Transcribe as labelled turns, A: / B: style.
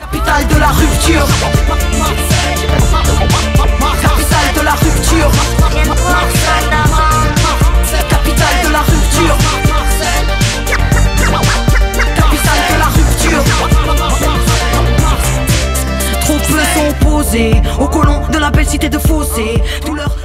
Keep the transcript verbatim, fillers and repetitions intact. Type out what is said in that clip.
A: Capitale de la rupture. Capitale de la rupture. Capitale de la rupture. Capitale de la rupture. Trop peu sont opposés aux colons de la belle cité de Fossé. Tout leur